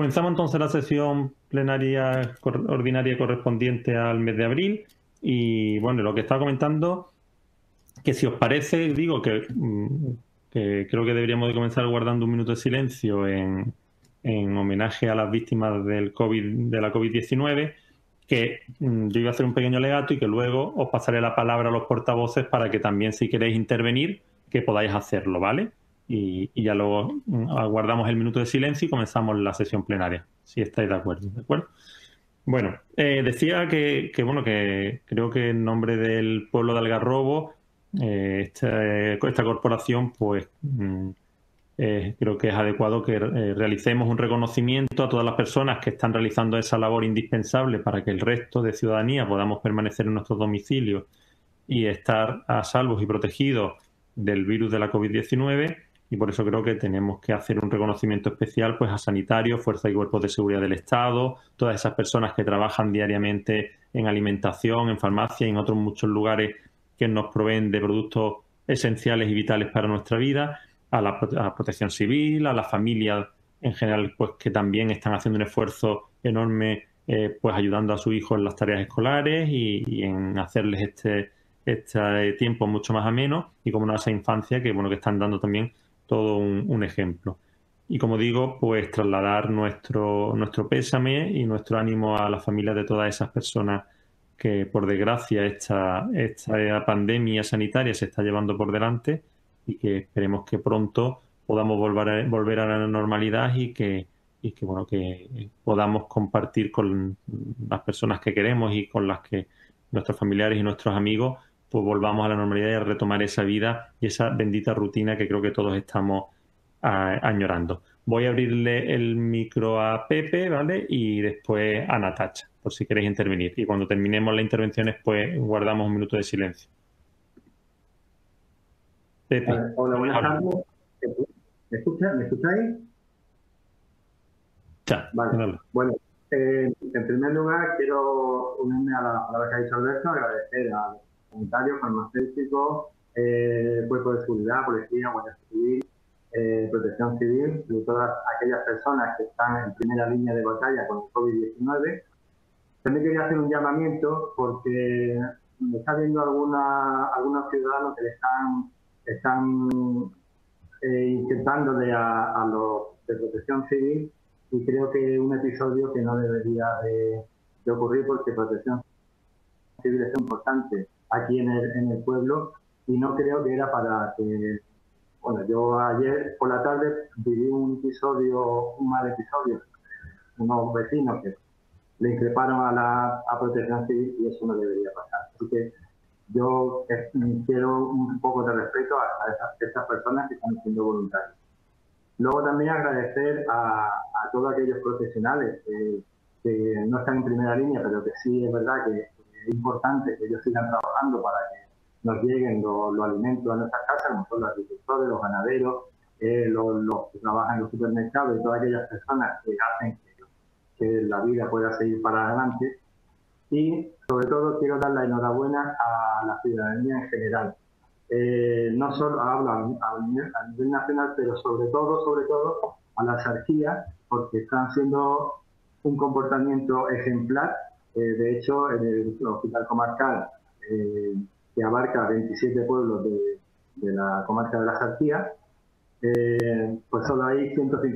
comenzamos entonces la sesión plenaria ordinaria correspondiente al mes de abril. Y bueno, lo que estaba comentando, que si os parece, digo que creo que deberíamos de comenzar guardando un minuto de silencio en homenaje a las víctimas del de la COVID-19, que yo iba a hacer un pequeño alegato y que luego os pasaré la palabra a los portavoces para que también, si queréis intervenir, que podáis hacerlo, ¿vale? Y ya luego aguardamos el minuto de silencio y comenzamos la sesión plenaria, si estáis de acuerdo, ¿de acuerdo? Bueno, decía que creo que en nombre del pueblo de Algarrobo, esta corporación, pues creo que es adecuado que realicemos un reconocimiento a todas las personas que están realizando esa labor indispensable para que el resto de ciudadanía podamos permanecer en nuestros domicilios y estar a salvos y protegidos del virus de la COVID-19, y por eso creo que tenemos que hacer un reconocimiento especial pues a sanitarios, fuerzas y cuerpos de seguridad del Estado, todas esas personas que trabajan diariamente en alimentación, en farmacia y en otros muchos lugares que nos proveen de productos esenciales y vitales para nuestra vida, a la protección civil, a las familias en general, pues que también están haciendo un esfuerzo enorme pues ayudando a sus hijos en las tareas escolares y en hacerles este tiempo mucho más ameno, y como no, a esa infancia que bueno que están dando también todo un ejemplo. Y como digo, pues trasladar nuestro pésame y nuestro ánimo a las familias de todas esas personas que por desgracia esta pandemia sanitaria se está llevando por delante, y que esperemos que pronto podamos volver a la normalidad y que bueno que podamos compartir con las personas que queremos y con las que nuestros familiares y nuestros amigos pues volvamos a la normalidad y a retomar esa vida y esa bendita rutina que creo que todos estamos añorando. Voy a abrirle el micro a Pepe, ¿vale? Y después a Natacha, por si queréis intervenir. Y cuando terminemos las intervenciones, pues guardamos un minuto de silencio. Pepe. Hola, buenas tardes. ¿Me escucháis? Ya, vale. Dale. Bueno, en primer lugar quiero unirme a las palabras que ha dicho Alberto, agradecer a los sanitarios, farmacéuticos, cuerpos de seguridad, policía, guardia civil, protección civil, y todas aquellas personas que están en primera línea de batalla con el COVID-19. También quería hacer un llamamiento porque me está viendo algunos ciudadanos que están intentándole a los de protección civil, y creo que es un episodio que no debería de ocurrir, porque protección civil es importante aquí en el pueblo, y no creo que era para que... Bueno, yo ayer por la tarde viví un mal episodio, unos vecinos que le increparon a protección civil, y eso no debería pasar. Así que yo quiero un poco de respeto a estas personas que están siendo voluntarios. Luego también agradecer a todos aquellos profesionales que no están en primera línea, pero que sí es verdad que es importante que ellos sigan trabajando para que nos lleguen los alimentos a nuestras casas, como son los agricultores, los ganaderos, los que trabajan en los supermercados y todas aquellas personas que hacen que la vida pueda seguir para adelante. Y sobre todo quiero dar la enhorabuena a la ciudadanía en general. No solo hablo a nivel nacional, pero sobre todo a la Sarquía, porque están haciendo un comportamiento ejemplar. De hecho, en el hospital comarcal, que abarca 27 pueblos de la comarca de la Sarquía, pues solo hay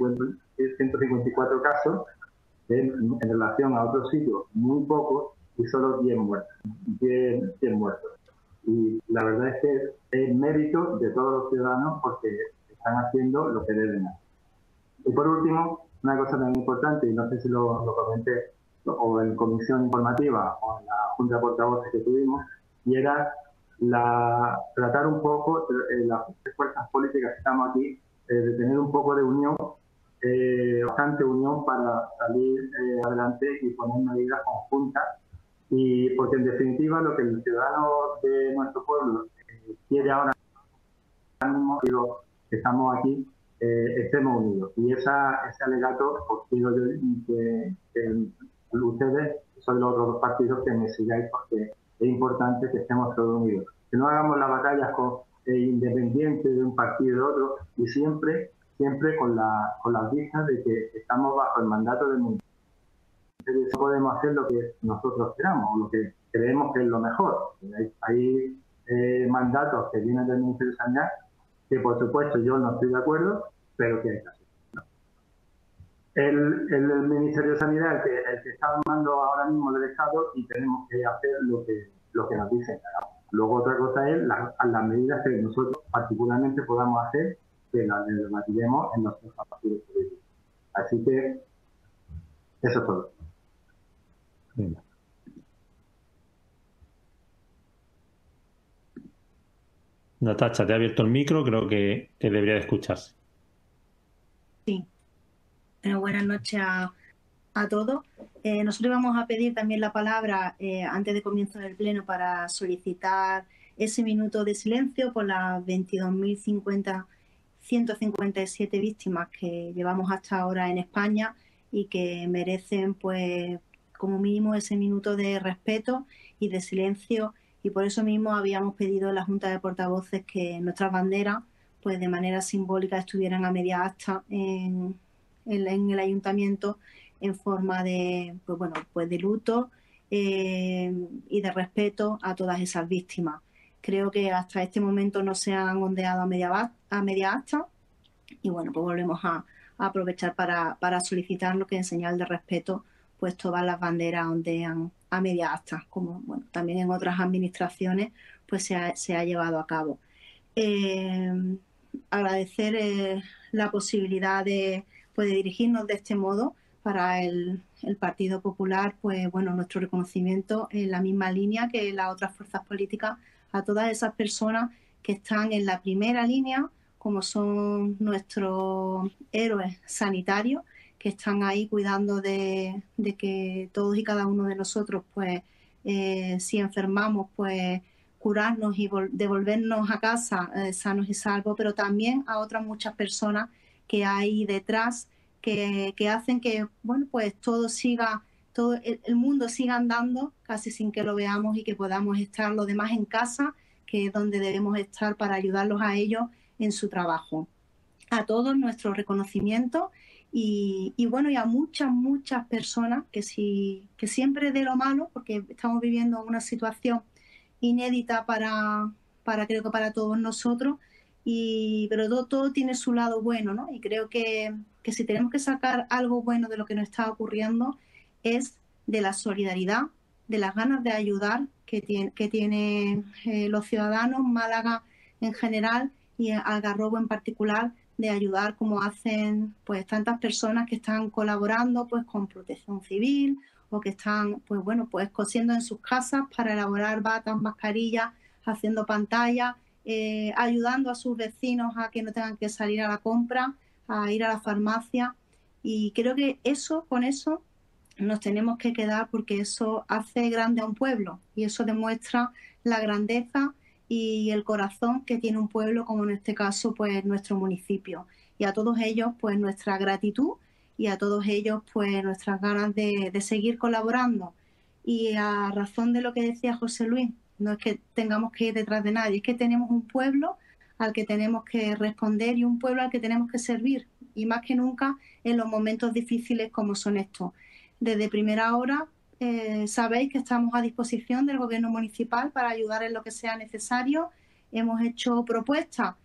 154 casos en relación a otros sitios, muy pocos, y solo 10 muertos. 10 muertos. Y la verdad es que es mérito de todos los ciudadanos, porque están haciendo lo que deben hacer. Y por último, una cosa tan importante, y no sé si lo comenté o en comisión informativa o en la junta de portavoces que tuvimos, y era tratar un poco las fuerzas políticas que estamos aquí, de tener un poco de unión, bastante unión, para salir adelante y poner medidas conjuntas. Y porque en definitiva lo que el ciudadano de nuestro pueblo quiere ahora mismo, digo, que estamos aquí, estemos unidos. Y ese alegato os pido yo que ustedes son los otros dos partidos que me sigáis, porque es importante que estemos todos unidos. Que no hagamos las batallas independientes de un partido y de otro, y siempre siempre con las vistas de que estamos bajo el mandato del municipio. No podemos hacer lo que nosotros queramos o lo que creemos que es lo mejor. Hay mandatos que vienen del Ministerio de Sanidad que, por supuesto, yo no estoy de acuerdo, pero que hay que hacer. El Ministerio de Sanidad el que está armando ahora mismo del Estado, y tenemos que hacer lo que nos dicen. Luego otra cosa es las medidas que nosotros particularmente podamos hacer, que las debatiremos en nuestros partidos políticos. Así que eso es todo. Bien. Natacha, te ha abierto el micro, creo que debería de escucharse. Sí. Buenas noches a todos. Nosotros vamos a pedir también la palabra antes de comienzo del pleno para solicitar ese minuto de silencio por las 22.157 víctimas que llevamos hasta ahora en España y que merecen, pues, como mínimo ese minuto de respeto y de silencio. Y por eso mismo habíamos pedido en la Junta de Portavoces que nuestras banderas, pues de manera simbólica, estuvieran a media asta en el ayuntamiento en forma de, pues bueno, pues de luto y de respeto a todas esas víctimas. Creo que hasta este momento no se han ondeado a media asta y bueno, pues volvemos a aprovechar para solicitar lo que en señal de respeto, pues todas las banderas ondean a media asta, como bueno, también en otras administraciones pues se ha llevado a cabo. Agradecer la posibilidad de dirigirnos de este modo para el Partido Popular, pues bueno, nuestro reconocimiento en la misma línea que las otras fuerzas políticas a todas esas personas que están en la primera línea, como son nuestros héroes sanitarios, que están ahí cuidando de que todos y cada uno de nosotros, pues si enfermamos, pues curarnos y devolvernos a casa sanos y salvos, pero también a otras muchas personas que hay detrás que hacen que, bueno, pues todo el mundo siga andando casi sin que lo veamos y que podamos estar los demás en casa, que es donde debemos estar para ayudarlos a ellos en su trabajo. A todos nuestro reconocimiento y bueno, y a muchas personas que siempre de lo malo, porque estamos viviendo una situación inédita creo que para todos nosotros, pero todo tiene su lado bueno, ¿no? Y creo que si tenemos que sacar algo bueno de lo que nos está ocurriendo es de la solidaridad, de las ganas de ayudar que tienen los ciudadanos, Málaga en general y Algarrobo en particular, de ayudar como hacen pues tantas personas que están colaborando pues con Protección Civil o que están pues bueno pues cosiendo en sus casas para elaborar batas, mascarillas, haciendo pantallas, ayudando a sus vecinos a que no tengan que salir a la compra, a ir a la farmacia. Y creo que con eso nos tenemos que quedar, porque eso hace grande a un pueblo y eso demuestra la grandeza y el corazón que tiene un pueblo, como en este caso pues nuestro municipio. Y a todos ellos pues nuestra gratitud y a todos ellos pues nuestras ganas de seguir colaborando. Y a razón de lo que decía José Luis, no es que tengamos que ir detrás de nadie, es que tenemos un pueblo al que tenemos que responder y un pueblo al que tenemos que servir, y más que nunca en los momentos difíciles como son estos. Desde primera hora sabéis que estamos a disposición del Gobierno municipal para ayudar en lo que sea necesario. Hemos hecho propuestas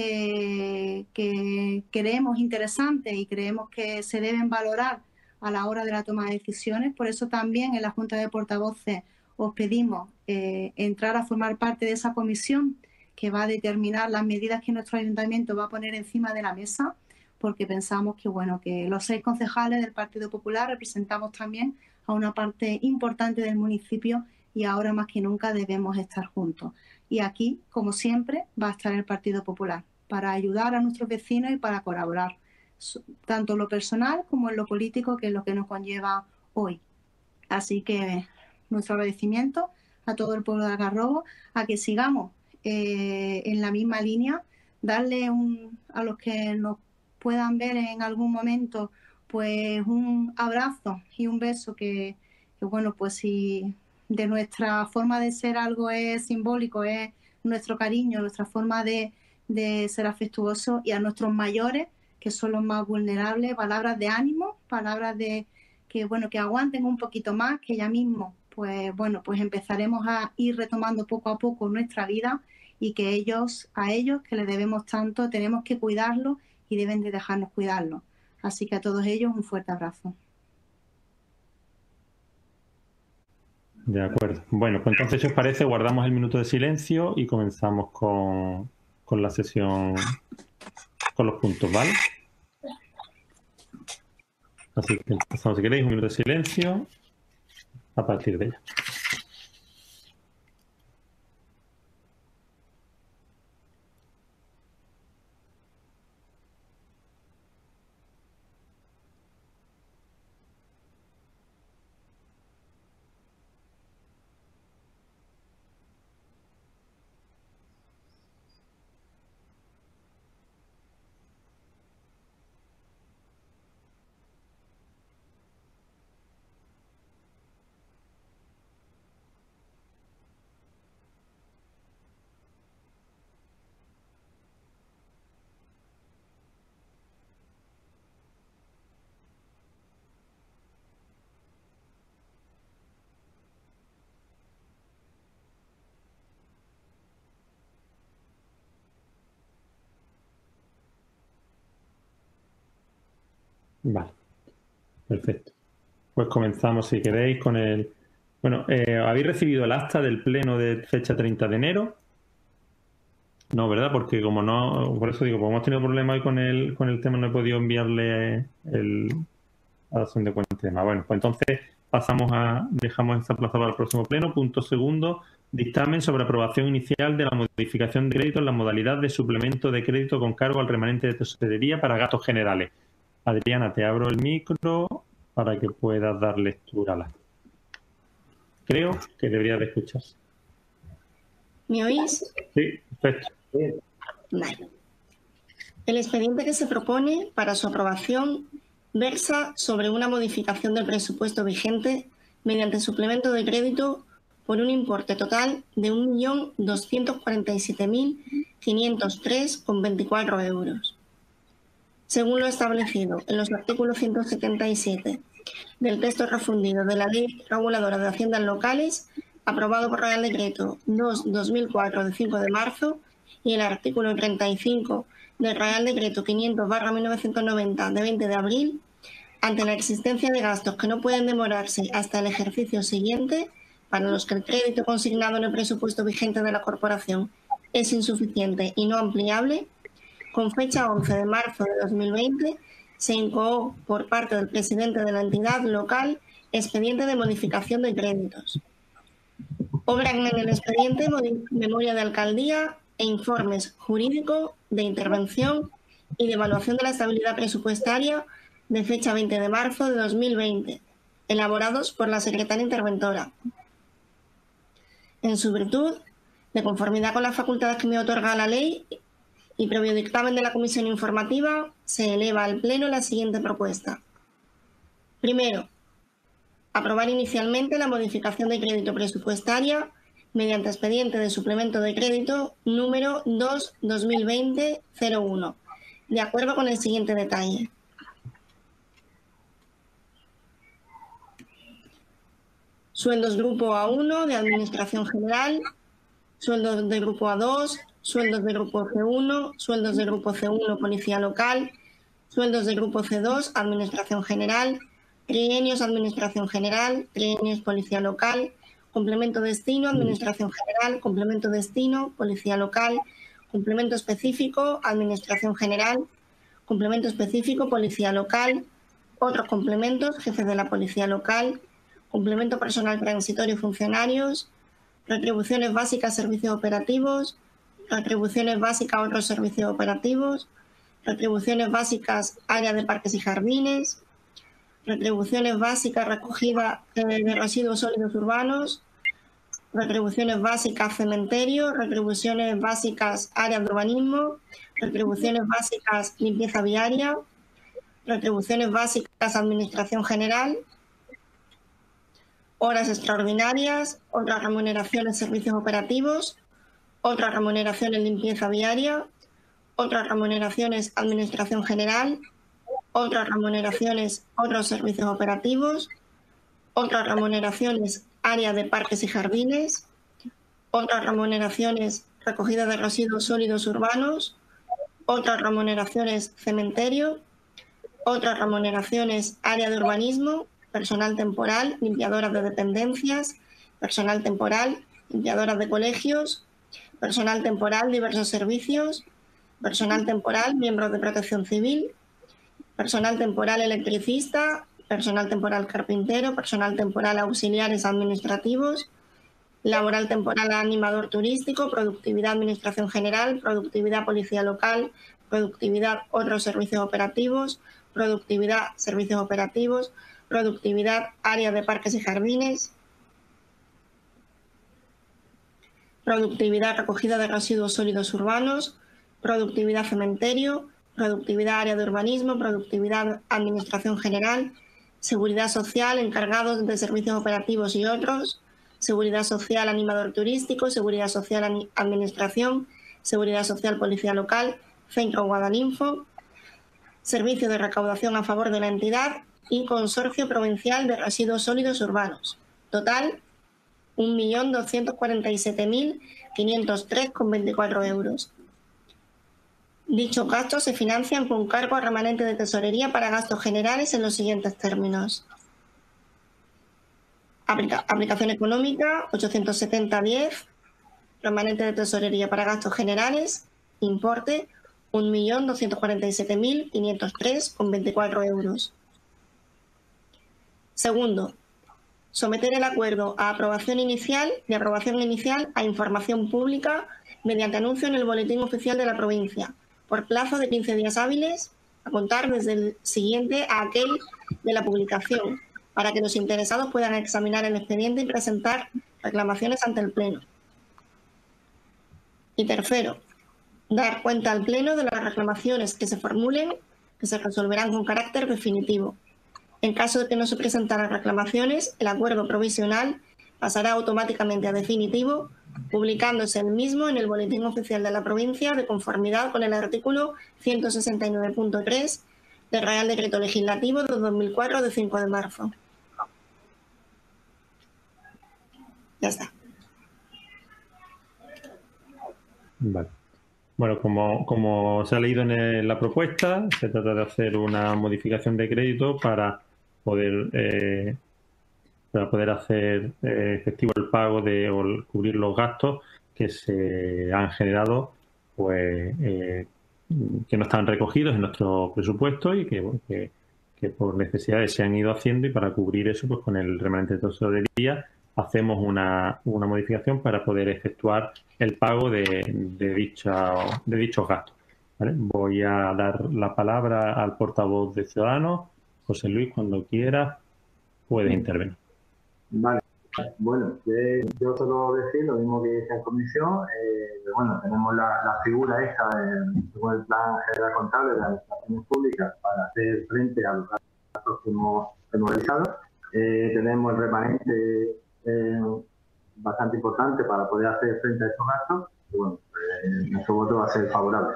que creemos interesantes y creemos que se deben valorar a la hora de la toma de decisiones. Por eso también en la Junta de Portavoces os pedimos entrar a formar parte de esa comisión que va a determinar las medidas que nuestro ayuntamiento va a poner encima de la mesa, porque pensamos que bueno, que los 6 concejales del Partido Popular representamos también a una parte importante del municipio y ahora más que nunca debemos estar juntos. Y aquí, como siempre, va a estar el Partido Popular para ayudar a nuestros vecinos y para colaborar, tanto en lo personal como en lo político, que es lo que nos conlleva hoy. Así que nuestro agradecimiento a todo el pueblo de Algarrobo, a que sigamos en la misma línea, darle a los que nos puedan ver en algún momento pues un abrazo y un beso que bueno, pues si de nuestra forma de ser algo es simbólico, es nuestro cariño, nuestra forma de ser afectuoso, y a nuestros mayores que son los más vulnerables, palabras de ánimo, palabras de que, bueno, que aguanten un poquito más, que ya mismo, pues bueno, pues empezaremos a ir retomando poco a poco nuestra vida y que a ellos que les debemos tanto, tenemos que cuidarlos y deben de dejarnos cuidarlos. Así que a todos ellos un fuerte abrazo. De acuerdo. Bueno, pues entonces, si os parece, guardamos el minuto de silencio y comenzamos con la sesión, con los puntos, ¿vale? Así que empezamos, si queréis, un minuto de silencio a partir de ya. Vale, perfecto. Pues comenzamos, si queréis, con el... Bueno, ¿habéis recibido el acta del pleno de fecha 30 de enero? No, ¿verdad? Porque como no... Por eso digo, como hemos tenido problemas hoy con el tema, no he podido enviarle la dación de cuenta y demás. Bueno, pues entonces dejamos esta plaza para el próximo pleno. Punto segundo, dictamen sobre aprobación inicial de la modificación de crédito en la modalidad de suplemento de crédito con cargo al remanente de tesorería para gastos generales. Adriana, te abro el micro para que puedas dar lectura a la... Creo que debería de escucharse. ¿Me oís? Sí, perfecto. Vale. El expediente que se propone para su aprobación versa sobre una modificación del presupuesto vigente mediante suplemento de crédito por un importe total de 1.247.503,24 euros. Según lo establecido en los artículos 177 del texto refundido de la Ley Reguladora de Haciendas Locales, aprobado por Real Decreto 2/2004 de 5 de marzo, y el artículo 35 del Real Decreto 500/1990 de 20 de abril, ante la existencia de gastos que no pueden demorarse hasta el ejercicio siguiente, para los que el crédito consignado en el presupuesto vigente de la Corporación es insuficiente y no ampliable, con fecha 11 de marzo de 2020, se incoó por parte del presidente de la entidad local expediente de modificación de créditos. Obran en el expediente memoria de alcaldía e informes jurídicos de intervención y de evaluación de la estabilidad presupuestaria de fecha 20 de marzo de 2020, elaborados por la secretaria interventora. En su virtud, de conformidad con las facultades que me otorga la ley y previo dictamen de la comisión informativa, se eleva al Pleno la siguiente propuesta. Primero, aprobar inicialmente la modificación de crédito presupuestaria mediante expediente de suplemento de crédito número 2/2020-01, de acuerdo con el siguiente detalle. Sueldos grupo A1 de Administración General, sueldos de grupo A2, sueldos de grupo C1, sueldos de grupo C1 Policía Local, sueldos de grupo C2 Administración General, trienios Administración General, trienios Policía Local, complemento destino Administración General, complemento destino Policía Local, complemento específico Administración General, complemento específico Policía Local, otros complementos Jefes de la Policía Local, complemento personal transitorio y funcionarios, retribuciones básicas servicios operativos, retribuciones básicas otros servicios operativos, retribuciones básicas área de parques y jardines, retribuciones básicas recogida de residuos sólidos urbanos, retribuciones básicas cementerio, retribuciones básicas áreas de urbanismo, retribuciones básicas limpieza viaria, retribuciones básicas administración general, horas extraordinarias, otras remuneraciones servicios operativos, otras remuneraciones limpieza viaria, otras remuneraciones, administración general, otras remuneraciones, otros servicios operativos, otras remuneraciones, área de parques y jardines, otras remuneraciones, recogida de residuos sólidos urbanos, otras remuneraciones, cementerio, otras remuneraciones, área de urbanismo, personal temporal, limpiadoras de dependencias, personal temporal, limpiadoras de colegios, personal temporal, diversos servicios, personal temporal, miembros de protección civil, personal temporal electricista, personal temporal carpintero, personal temporal auxiliares administrativos, laboral temporal animador turístico, productividad administración general, productividad policía local, productividad otros servicios operativos, productividad servicios operativos, productividad área de parques y jardines, productividad recogida de residuos sólidos urbanos, productividad cementerio, productividad área de urbanismo, productividad administración general, seguridad social, encargados de servicios operativos y otros, seguridad social animador turístico, seguridad social administración, seguridad social policía local, centro Guadalinfo, servicio de recaudación a favor de la entidad y consorcio provincial de residuos sólidos urbanos. Total, 1.247.503,24 euros. Dichos gastos se financian con cargo a remanente de tesorería para gastos generales en los siguientes términos. Aplicación económica, 870,10, remanente de tesorería para gastos generales, importe, 1.247.503,24 euros. Segundo, someter el acuerdo a aprobación inicial a información pública mediante anuncio en el Boletín Oficial de la provincia, por plazo de 15 días hábiles, a contar desde el siguiente a aquel de la publicación, para que los interesados puedan examinar el expediente y presentar reclamaciones ante el Pleno. Y tercero, dar cuenta al Pleno de las reclamaciones que se formulen, que se resolverán con carácter definitivo. En caso de que no se presentaran reclamaciones, el acuerdo provisional pasará automáticamente a definitivo, publicándose el mismo en el Boletín Oficial de la Provincia de conformidad con el artículo 169.3 del Real Decreto Legislativo de 2004 de 5 de marzo. Ya está. Vale. Bueno, como se ha leído en la propuesta, se trata de hacer una modificación de crédito para poder hacer efectivo el pago o cubrir los gastos que se han generado, pues que no están recogidos en nuestro presupuesto y que por necesidades se han ido haciendo, y para cubrir eso, pues con el remanente de tesorería hacemos una modificación para poder efectuar el pago de dichos gastos. ¿Vale? Voy a dar la palabra al portavoz de Ciudadanos. José Luis, cuando quieras, puedes intervenir. Vale. Bueno, yo solo decir lo mismo que hice en comisión. Bueno, tenemos la figura esta según el plan general contable de las administraciones públicas para hacer frente a los gastos que hemos realizado. Tenemos el remanente bastante importante para poder hacer frente a estos gastos. Y bueno, nuestro voto va a ser favorable.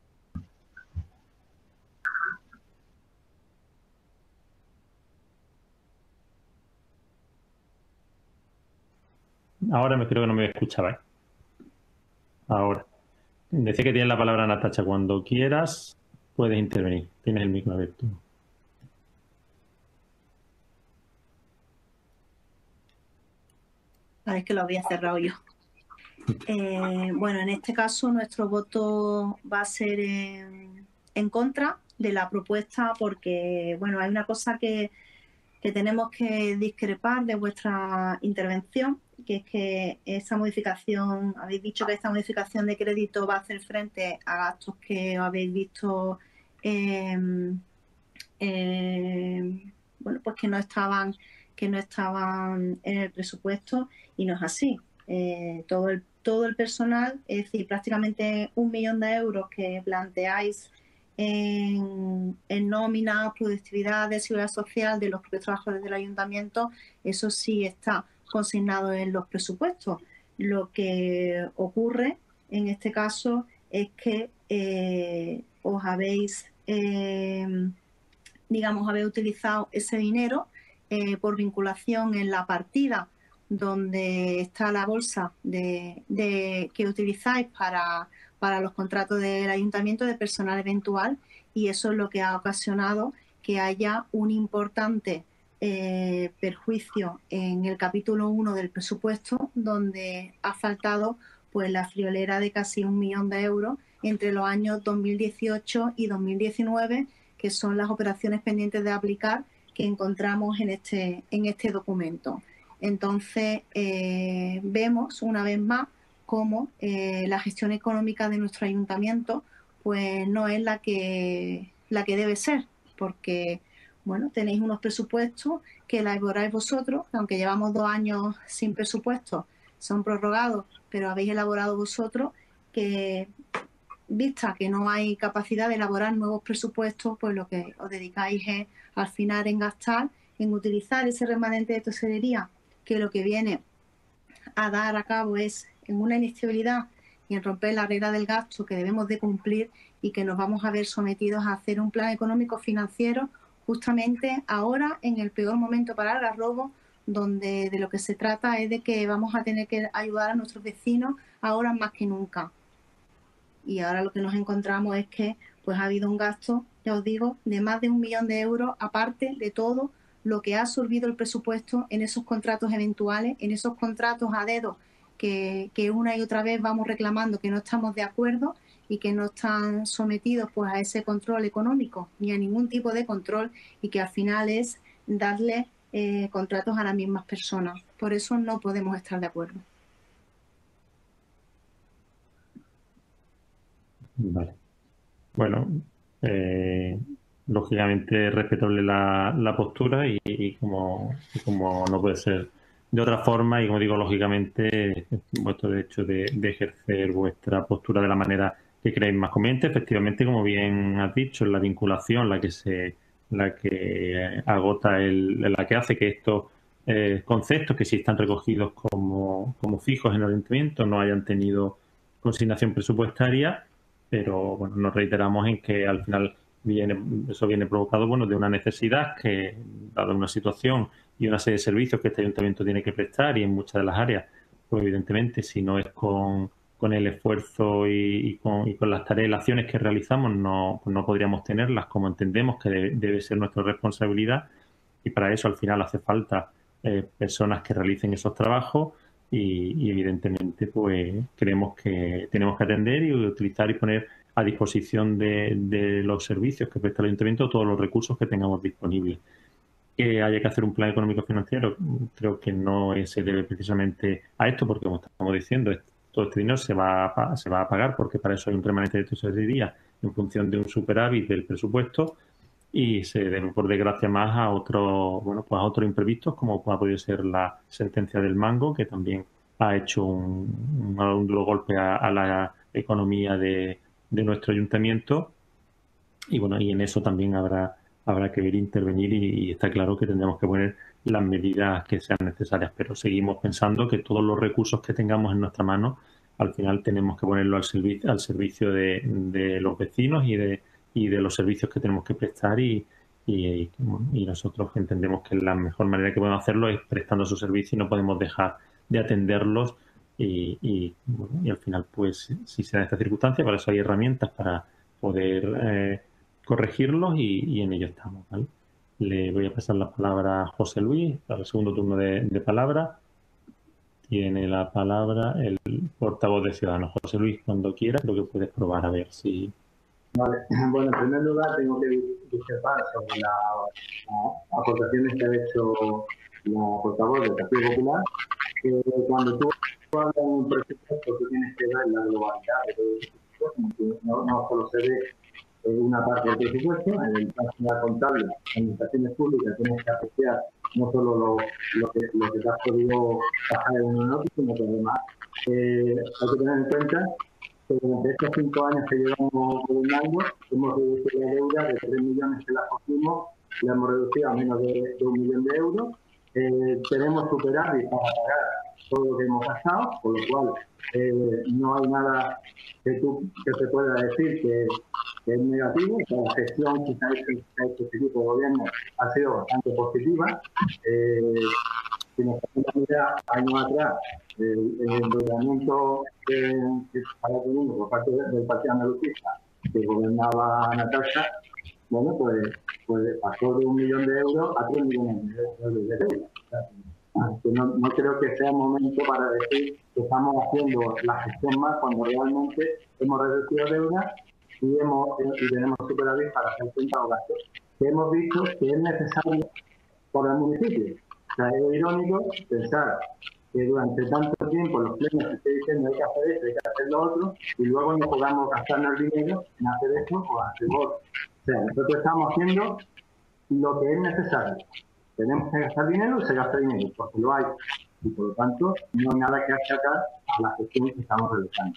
Ahora creo que no me escuchabais. Ahora. Decía que tienes la palabra, Natacha. Cuando quieras, puedes intervenir. Tienes el micro abierto. Es que lo había cerrado yo. Bueno, en este caso nuestro voto va a ser en contra de la propuesta, porque bueno, hay una cosa que tenemos que discrepar de vuestra intervención, que es que esta modificación, habéis dicho que esta modificación de crédito va a hacer frente a gastos que habéis visto bueno, pues que no estaban en el presupuesto, y no es así. Todo el personal, es decir, prácticamente 1 millón de euros que planteáis en nómina, productividad de seguridad social de los propios trabajadores del ayuntamiento, eso sí está consignado en los presupuestos. Lo que ocurre en este caso es que os habéis, digamos, habéis utilizado ese dinero por vinculación en la partida donde está la bolsa que utilizáis para los contratos del ayuntamiento de personal eventual, y eso es lo que ha ocasionado que haya un importante perjuicio en el capítulo 1 del presupuesto, donde ha faltado pues la friolera de casi 1 millón de euros entre los años 2018 y 2019, que son las operaciones pendientes de aplicar que encontramos en este documento. Entonces, vemos una vez más cómo la gestión económica de nuestro ayuntamiento pues no es la que debe ser, porque bueno, tenéis unos presupuestos que elaboráis vosotros, aunque llevamos 2 años sin presupuestos, son prorrogados, pero habéis elaborado vosotros, que vista que no hay capacidad de elaborar nuevos presupuestos, pues lo que os dedicáis es al final en gastar, en utilizar ese remanente de tesorería, que lo que viene a dar a cabo es en una inestabilidad y en romper la regla del gasto que debemos de cumplir, y que nos vamos a ver sometidos a hacer un plan económico financiero justamente ahora, en el peor momento para el Algarrobo, donde de lo que se trata es de que vamos a tener que ayudar a nuestros vecinos ahora más que nunca. Y ahora lo que nos encontramos es que pues ha habido un gasto, ya os digo, de más de 1 millón de euros, aparte de todo lo que ha absorbido el presupuesto en esos contratos eventuales, en esos contratos a dedo que una y otra vez vamos reclamando que no estamos de acuerdo y que no están sometidos pues a ese control económico ni a ningún tipo de control, y que al final es darle contratos a las mismas personas. Por eso no podemos estar de acuerdo. Vale. Bueno, lógicamente respetable la postura y como no puede ser de otra forma, y como digo, lógicamente vuestro derecho de ejercer vuestra postura de la manera que creéis más conveniente. Efectivamente, como bien has dicho, es la vinculación la que agota la que hace que estos conceptos, que sí están recogidos como fijos en el ayuntamiento, no hayan tenido consignación presupuestaria. Pero bueno, nos reiteramos en que al final eso viene provocado de una necesidad que, dada una situación y una serie de servicios que este ayuntamiento tiene que prestar, y en muchas de las áreas, pues evidentemente si no es con el esfuerzo y con las tareas y las acciones que realizamos, no podríamos tenerlas como entendemos que debe ser nuestra responsabilidad, y para eso al final hace falta personas que realicen esos trabajos. Y evidentemente pues creemos que tenemos que atender y utilizar y poner a disposición de los servicios que presta el ayuntamiento todos los recursos que tengamos disponibles. Que haya que hacer un plan económico financiero, creo que no se debe precisamente a esto, porque como estamos diciendo, todo este dinero se va a pagar, porque para eso hay un remanente de tesorería en función de un superávit del presupuesto, y se debe, por desgracia, más a otros imprevistos, como ha podido ser la sentencia del Mango, que también ha hecho un duro golpe a la economía de nuestro ayuntamiento. Y bueno, y en eso también habrá que ver intervenir, y está claro que tendremos que poner las medidas que sean necesarias, pero seguimos pensando que todos los recursos que tengamos en nuestra mano, al final tenemos que ponerlo al servicio de los vecinos y de los servicios que tenemos que prestar, y nosotros entendemos que la mejor manera que podemos hacerlo es prestando esos servicios, y no podemos dejar de atenderlos, y al final pues si se da esta circunstancia, para eso hay herramientas para poder corregirlos, y en ello estamos, ¿vale? Le voy a pasar la palabra a José Luis para el segundo turno de palabra. Tiene la palabra el portavoz de Ciudadanos. José Luis, cuando quiera, creo que puedes probar a ver si... Vale. Bueno, en primer lugar tengo que discrepar sobre las aportaciones que ha hecho la portavoz del Partido Popular, que cuando tú hablas de un presupuesto, tú tienes que ver la globalidad del presupuesto, no solo se ve una parte del presupuesto. En el plan contable, en administraciones públicas, tienes que apreciar no solo lo que te has podido bajar en una nota, sino que además hay que tener en cuenta que durante estos 5 años que llevamos gobernando, hemos reducido la deuda de 3 millones que la cogimos, la hemos reducido a menos de 1 millón de euros. Tenemos superávit para pagar todo lo que hemos gastado, con lo cual no hay nada que se pueda decir que es negativo. O sea, la gestión que se ha hecho este tipo de gobierno ha sido bastante positiva. Si nos ponemos años atrás, el endeudamiento que estaba teniendo por parte del Partido Andalucista, que gobernaba Natasha, bueno, pues pasó de 1 millón de euros a 3 millones de euros de deuda. O sea, no creo que sea el momento para decir que estamos haciendo la gestión más cuando realmente hemos reducido deuda y tenemos superávit para hacer frente a los gastos que hemos visto que es necesario por el municipio. O sea, es irónico pensar que durante tanto tiempo los plenos se esté diciendo hay que hacer esto, hay que hacer lo otro, y luego no podamos gastarnos el dinero en hacer esto o hacer lo otro. O sea, nosotros estamos haciendo lo que es necesario. Tenemos que gastar dinero, se gasta dinero, porque lo hay. Y por lo tanto, no hay nada que achacar a la gestión que estamos realizando.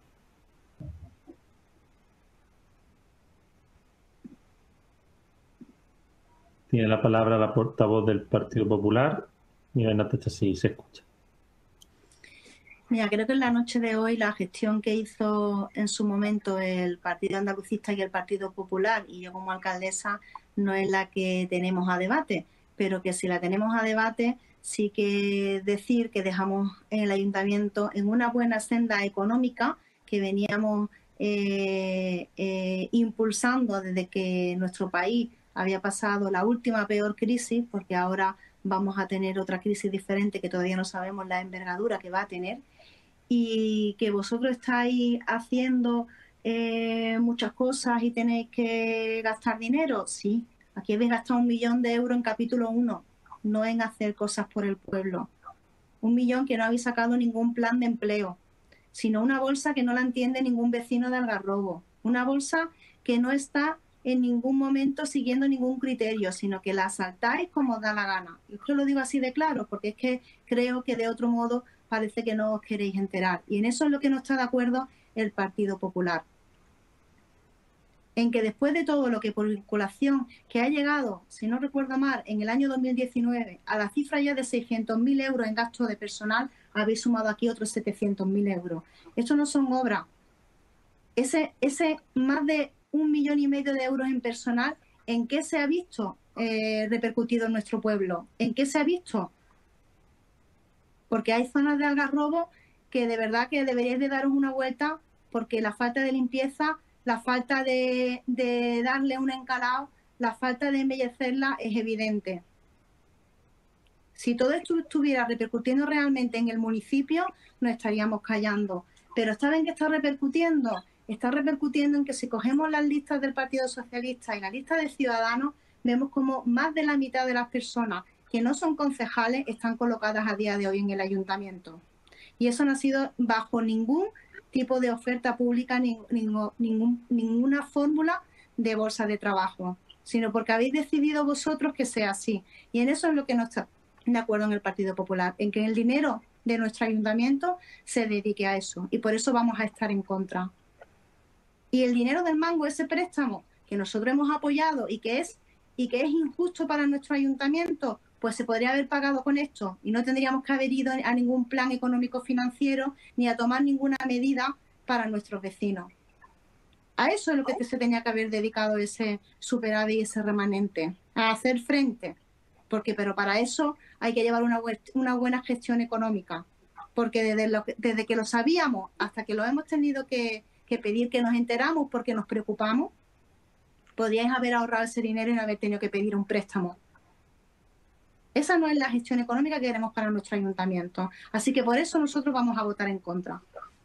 Tiene la palabra la portavoz del Partido Popular. Mira, Natasha, si se escucha. Mira, creo que en la noche de hoy la gestión que hizo en su momento el Partido Andalucista y el Partido Popular, y yo como alcaldesa, no es la que tenemos a debate, pero que si la tenemos a debate, sí que decir que dejamos el ayuntamiento en una buena senda económica que veníamos impulsando desde que nuestro país había pasado la última peor crisis, porque ahora vamos a tener otra crisis diferente que todavía no sabemos la envergadura que va a tener, y que vosotros estáis haciendo muchas cosas y tenéis que gastar dinero. Sí, aquí habéis gastado 1 millón de euros en capítulo 1, no en hacer cosas por el pueblo. 1 millón que no habéis sacado ningún plan de empleo, sino una bolsa que no la entiende ningún vecino de Algarrobo, una bolsa que no está en ningún momento siguiendo ningún criterio, sino que la saltáis como os da la gana. Yo lo digo así de claro, porque es que creo que de otro modo parece que no os queréis enterar. Y en eso es lo que no está de acuerdo el Partido Popular. En que después de todo lo que por vinculación que ha llegado, si no recuerdo mal, en el año 2019, a la cifra ya de 600.000 euros en gasto de personal, habéis sumado aquí otros 700.000 euros. Esto no son obras. Ese más de 1,5 millones de euros en personal, ¿en qué se ha visto repercutido en nuestro pueblo? ¿En qué se ha visto? Porque hay zonas de Algarrobo que de verdad que deberíais de daros una vuelta, porque la falta de limpieza, la falta de darle un encalado, la falta de embellecerla es evidente. Si todo esto estuviera repercutiendo realmente en el municipio, nos estaríamos callando. Pero ¿saben qué está repercutiendo? Está repercutiendo en que si cogemos las listas del Partido Socialista y la lista de Ciudadanos, vemos como más de la mitad de las personas que no son concejales están colocadas a día de hoy en el ayuntamiento. Y eso no ha sido bajo ningún tipo de oferta pública, ninguna fórmula de bolsa de trabajo, sino porque habéis decidido vosotros que sea así. Y en eso es lo que no está de acuerdo en el Partido Popular, en que el dinero de nuestro ayuntamiento se dedique a eso. Y por eso vamos a estar en contra. Y el dinero del mango, ese préstamo que nosotros hemos apoyado y que es injusto para nuestro ayuntamiento, pues se podría haber pagado con esto y no tendríamos que haber ido a ningún plan económico financiero ni a tomar ninguna medida para nuestros vecinos. A eso es lo que se tenía que haber dedicado ese superávit y ese remanente, a hacer frente. Pero para eso hay que llevar una buena gestión económica, porque desde que lo sabíamos hasta que lo hemos tenido que pedir, que nos enteramos porque nos preocupamos, podríais haber ahorrado ese dinero y no haber tenido que pedir un préstamo. Esa no es la gestión económica que queremos para nuestro ayuntamiento. Así que por eso nosotros vamos a votar en contra.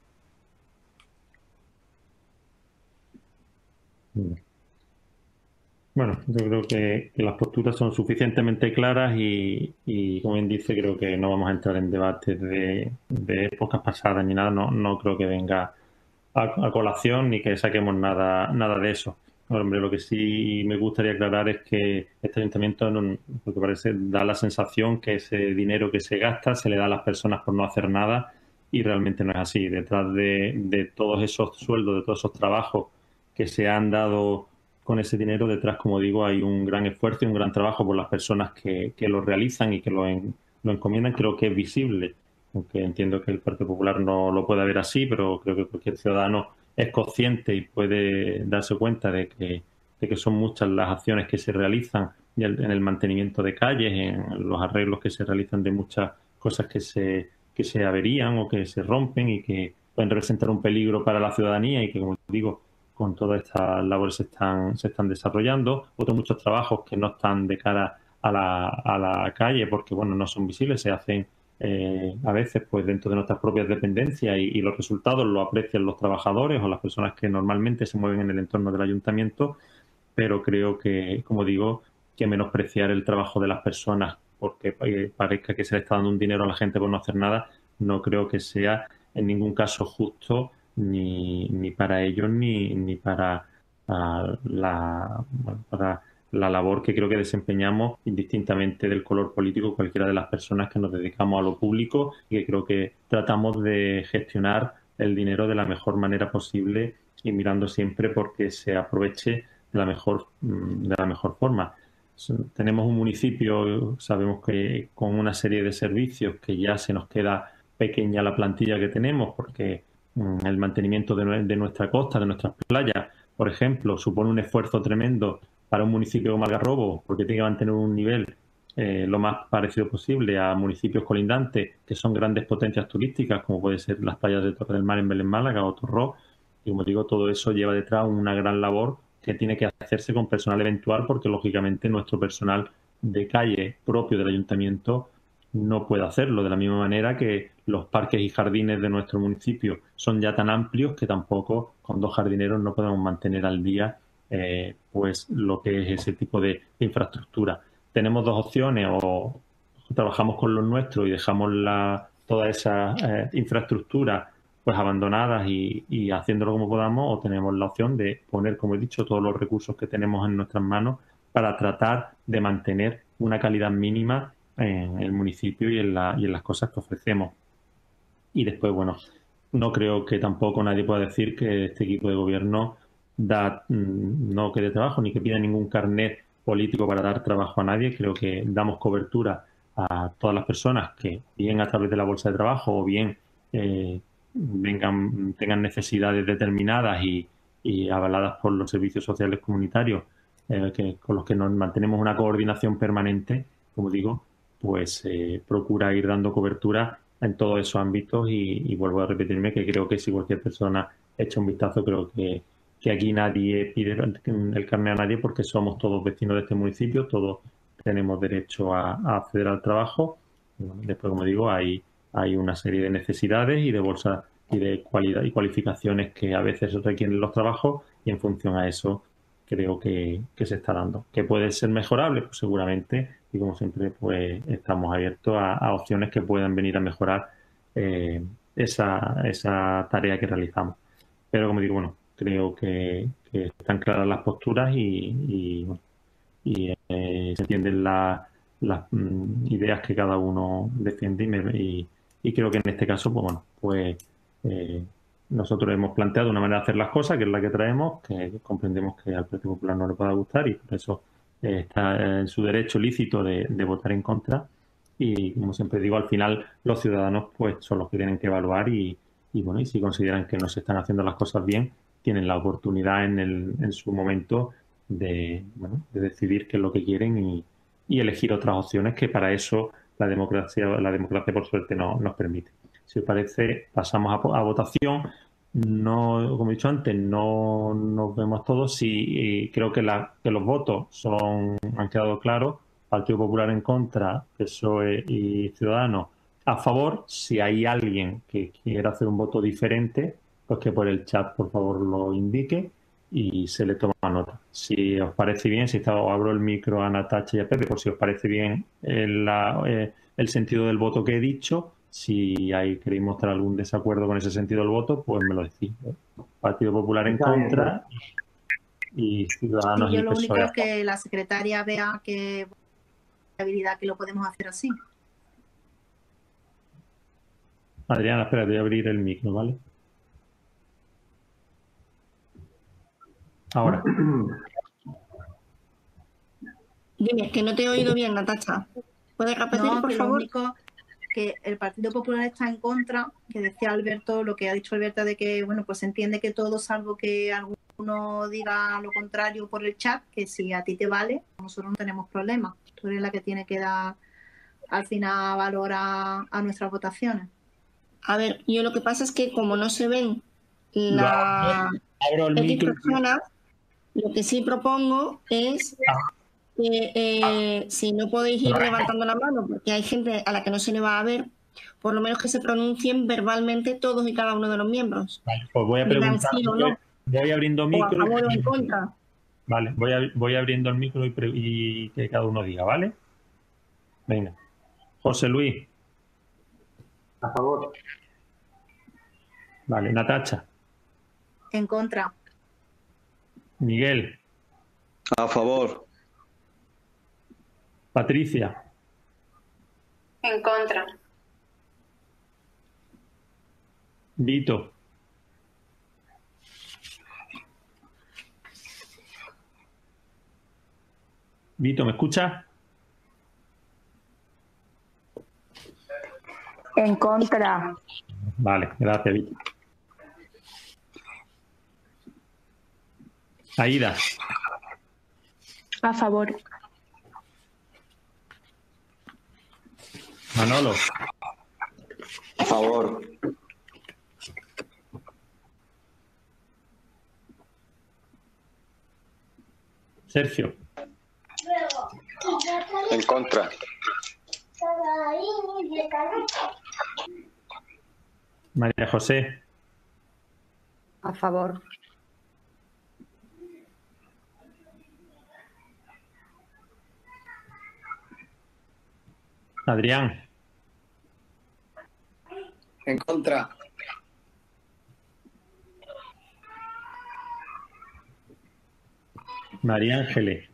Bueno, yo creo que las posturas son suficientemente claras y como bien dice, creo que no vamos a entrar en debates de épocas pasadas ni nada. No creo que venga a colación ni que saquemos nada de eso. Hombre, lo que sí me gustaría aclarar es que este ayuntamiento, porque parece, da la sensación que ese dinero que se gasta se le da a las personas por no hacer nada y realmente no es así. Detrás de todos esos sueldos, de todos esos trabajos que se han dado con ese dinero, detrás, como digo, hay un gran esfuerzo y un gran trabajo por las personas que lo realizan y que lo encomiendan. Creo que es visible aunque entiendo que el Partido Popular no lo pueda ver así, pero creo que cualquier ciudadano es consciente y puede darse cuenta de que son muchas las acciones que se realizan en el mantenimiento de calles, en los arreglos que se realizan de muchas cosas que se averían o que se rompen y que pueden representar un peligro para la ciudadanía y que, como digo, con todas estas labores se están desarrollando. Otros muchos trabajos que no están de cara a la calle porque, bueno, no son visibles, se hacen a veces pues dentro de nuestras propias dependencias y los resultados los aprecian los trabajadores o las personas que normalmente se mueven en el entorno del ayuntamiento, pero creo que, como digo, que menospreciar el trabajo de las personas porque parezca que se le está dando un dinero a la gente por no hacer nada, no creo que sea en ningún caso justo ni para ellos ni para para la labor que creo que desempeñamos indistintamente del color político cualquiera de las personas que nos dedicamos a lo público y que creo que tratamos de gestionar el dinero de la mejor manera posible y mirando siempre porque se aproveche de la mejor forma. Tenemos un municipio, sabemos que con una serie de servicios que ya se nos queda pequeña la plantilla que tenemos porque el mantenimiento de nuestra costa, de nuestras playas, por ejemplo, supone un esfuerzo tremendo para un municipio como Algarrobo, porque tiene que mantener un nivel lo más parecido posible a municipios colindantes, que son grandes potencias turísticas, como puede ser las playas de Torre del Mar en Belén Málaga o Torró. Y como digo, todo eso lleva detrás una gran labor que tiene que hacerse con personal eventual, porque lógicamente nuestro personal de calle propio del ayuntamiento no puede hacerlo, de la misma manera que los parques y jardines de nuestro municipio son ya tan amplios que tampoco con 2 jardineros no podemos mantener al día pues lo que es ese tipo de infraestructura. Tenemos 2 opciones: o trabajamos con los nuestros y dejamos toda esa infraestructura pues abandonadas y haciéndolo como podamos, o tenemos la opción de poner, como he dicho, todos los recursos que tenemos en nuestras manos para tratar de mantener una calidad mínima en el municipio y en las cosas que ofrecemos. Y después, bueno, no creo que tampoco nadie pueda decir que este equipo de gobierno no que dé trabajo ni que pida ningún carnet político para dar trabajo a nadie. Creo que damos cobertura a todas las personas que, bien a través de la bolsa de trabajo o bien tengan necesidades determinadas y avaladas por los servicios sociales comunitarios, con los que nos mantenemos una coordinación permanente, como digo, pues procura ir dando cobertura en todos esos ámbitos y vuelvo a repetirme que creo que si cualquier persona echa un vistazo, creo que aquí nadie pide el carnet a nadie porque somos todos vecinos de este municipio, todos tenemos derecho a acceder al trabajo. Y bueno, después, como digo, hay una serie de necesidades y de bolsas y de cualidad y cualificaciones que a veces requieren los trabajos y en función a eso creo que se está dando. ¿Que puede ser mejorable? Pues seguramente, y como siempre, pues estamos abiertos a opciones que puedan venir a mejorar esa tarea que realizamos. Pero como digo, bueno, creo que están claras las posturas y se entienden las ideas que cada uno defiende y creo que en este caso, pues bueno, pues nosotros hemos planteado una manera de hacer las cosas, que es la que traemos, que comprendemos que al Partido Popular no le pueda gustar y por eso está en su derecho lícito de votar en contra. Y como siempre digo, al final los ciudadanos pues son los que tienen que evaluar y bueno, y si consideran que no se están haciendo las cosas bien, tienen la oportunidad en su momento de decidir qué es lo que quieren y elegir otras opciones que para eso la democracia por suerte nos permite. Si os parece, pasamos a votación. No, como he dicho antes, no nos vemos todos y creo que los votos han quedado claros. Partido Popular en contra, PSOE y Ciudadanos a favor. Si hay alguien que quiera hacer un voto diferente, pues que por el chat por favor lo indique y se le toma nota. Si os parece bien, os abro el micro a Natacha y a Pepe, por si os parece bien el sentido del voto que he dicho. Si queréis mostrar algún desacuerdo con ese sentido del voto, pues me lo decís. Partido Popular en contra y Ciudadanos y yo y lo PSOE. único es que la secretaria vea que habilidad que lo podemos hacer así. Adriana, espera, voy a abrir el micro, ¿vale? Ahora. Dime, que no te he oído bien, Natacha. ¿Puedes repetir, por favor? que el Partido Popular está en contra, que decía Alberto, lo que ha dicho Alberto, de que, bueno, pues se entiende que todo, salvo que alguno diga lo contrario por el chat, que si a ti te vale, nosotros no tenemos problema. Tú eres la que tiene que dar al final valor a nuestras votaciones. A ver, yo lo que pasa es que como no se ven las personas, lo que sí propongo es que si no podéis ir levantando la mano, porque hay gente a la que no se le va a ver, por lo menos que se pronuncien verbalmente todos y cada uno de los miembros. Vale, pues voy a preguntar. Sí o no. Voy abriendo micro. O a favor o en contra. Vale, voy abriendo el micro y que cada uno diga, ¿vale? Venga. José Luis. A favor. Vale, Natacha. En contra. Miguel. A favor. Patricia. En contra. Vito. Vito, ¿me escuchas? En contra. Vale, gracias, Vito. Aida. A favor. Manolo. A favor. Sergio. En contra. María José. A favor. Adrián. En contra. María Ángeles.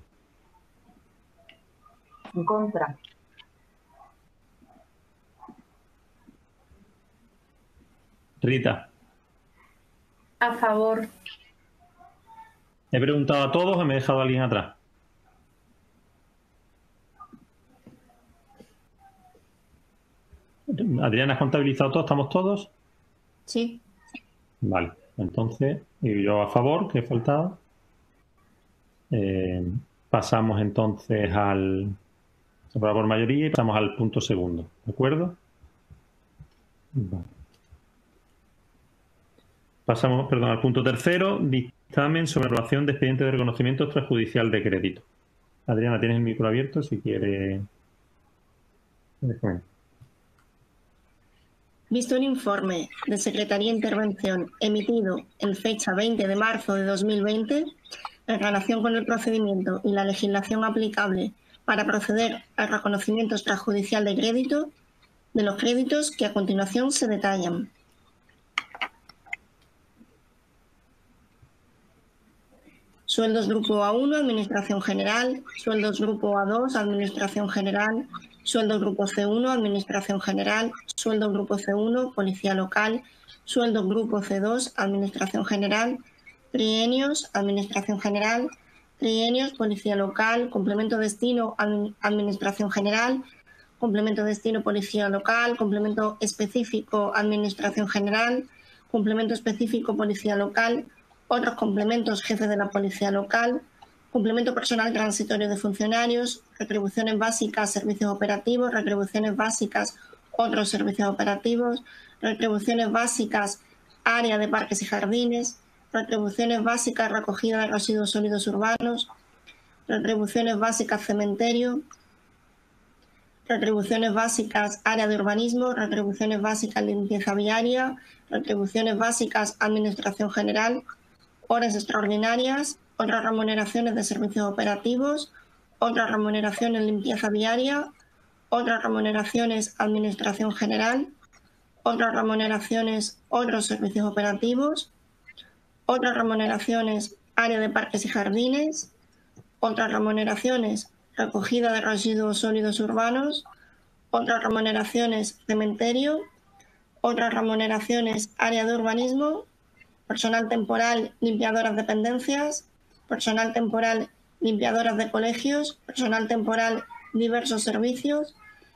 En contra. Rita. A favor. He preguntado a todos o me he dejado a alguien atrás. Adriana, ¿has contabilizado todo? ¿Estamos todos? Sí. Vale, entonces, y yo a favor, que he faltado. Pasamos entonces al... Se aprueba por mayoría y pasamos al punto segundo, ¿de acuerdo? Vale. Pasamos, perdón, al punto tercero, dictamen sobre aprobación de expediente de reconocimiento extrajudicial de crédito. Adriana, tienes el micro abierto si quieres... Visto un informe de Secretaría de Intervención emitido en fecha 20 de marzo de 2020 en relación con el procedimiento y la legislación aplicable para proceder al reconocimiento extrajudicial de crédito de los créditos que a continuación se detallan. Sueldos Grupo A1, Administración General. Sueldos Grupo A2, Administración General. Sueldos Grupo C1, Administración General. Sueldos Grupo C1, Policía Local. Sueldos Grupo C2, Administración General. Trienios, Administración General. Trienios, Policía Local. Complemento Destino, Administración General. Complemento Destino, Policía Local. Complemento Específico, Administración General. Complemento Específico, Policía Local. Otros complementos, jefe de la Policía Local, complemento personal transitorio de funcionarios, retribuciones básicas, servicios operativos, retribuciones básicas, otros servicios operativos, retribuciones básicas, área de parques y jardines, retribuciones básicas, recogida de residuos sólidos urbanos, retribuciones básicas, cementerio, retribuciones básicas, área de urbanismo, retribuciones básicas, limpieza viaria, retribuciones básicas, administración general, horas extraordinarias, otras remuneraciones de servicios operativos, otras remuneraciones limpieza viaria, otras remuneraciones administración general, otras remuneraciones otros servicios operativos, otras remuneraciones área de parques y jardines, otras remuneraciones recogida de residuos sólidos urbanos, otras remuneraciones cementerio, otras remuneraciones área de urbanismo, personal temporal limpiadoras dependencias, personal temporal limpiadoras de colegios, personal temporal diversos servicios,